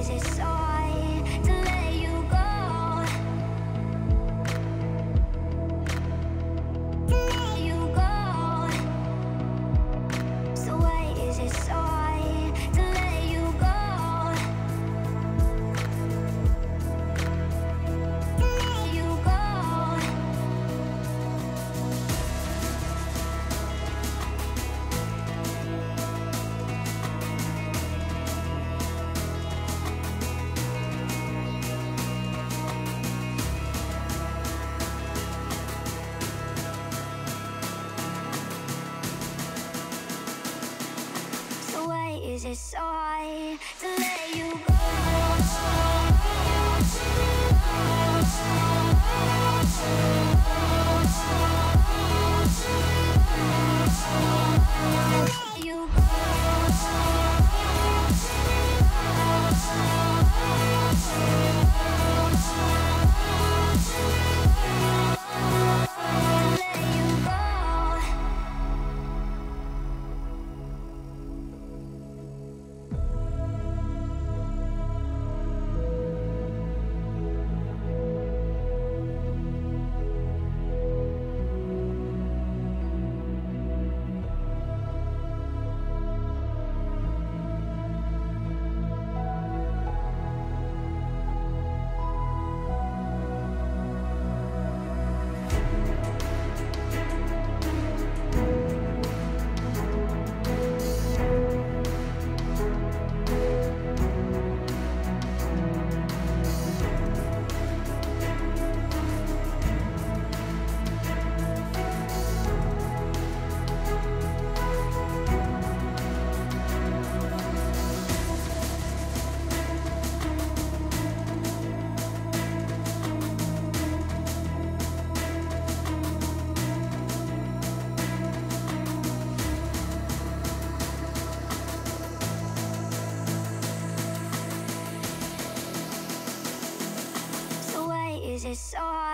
is it so hard to let you go? To let you go. So why is it so hard to let you go? To let you go. So why is it so hard to let you go? Let you go. Let you go. So why is it so hard?